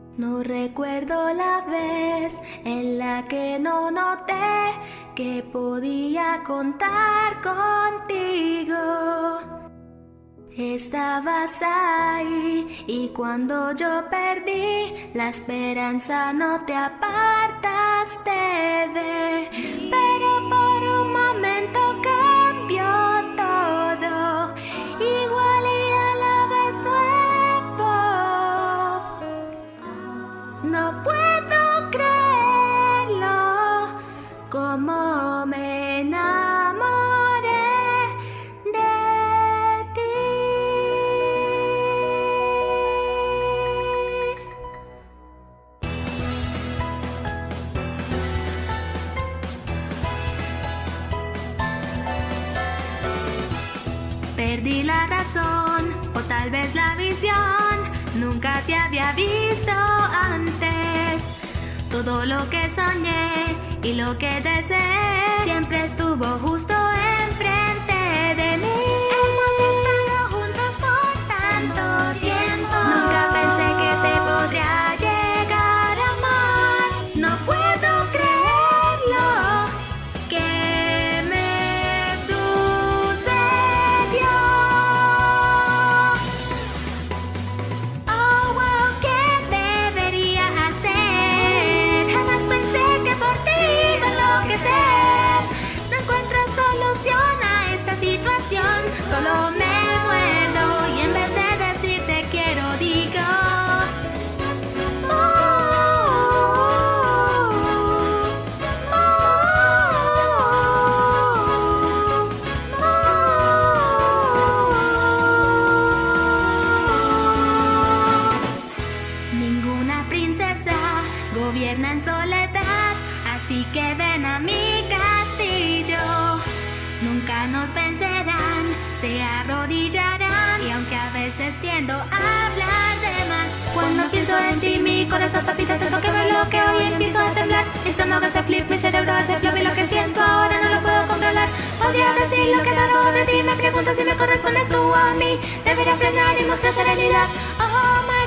No recuerdo la vez en la que no noté que podía contar contigo. Estabas ahí y cuando yo perdí la esperanza no te apartaste de. Pero por un momento cambió todo, igual y a la vez nuevo. No puedo creerlo, como me enamoré de ti. Perdí la razón o tal vez la visión. Nunca te había visto antes. Todo lo que soñé y lo que deseé siempre estuvo justo enfrente de mí. Hemos estado juntos por tanto tiempo. Nunca pensé que te podría llegar a amar. No puedo creerlo que me sucedió. Oh, wow, ¿qué debería hacer? Jamás pensé que por ti iba a enloquecer. No encuentro solución a esta situación. Solo me muerdo y en vez de decirte quiero digo Ninguna princesa gobierna en soledad, así que ven a mi castillo. Nunca nos vencerán, se arrodillarán. Y aunque a veces tiendo a hablar de más, cuando pienso en ti mi corazón palpita tanto que me bloqueo y empiezo a temblar. Mi estómago hace flip, mi cerebro hace flop y lo que siento ahora no lo puedo controlar. Podría decir lo que adoro de ti, me pregunto si me correspondes tú a mí. Debería frenar y mostrar serenidad. Oh my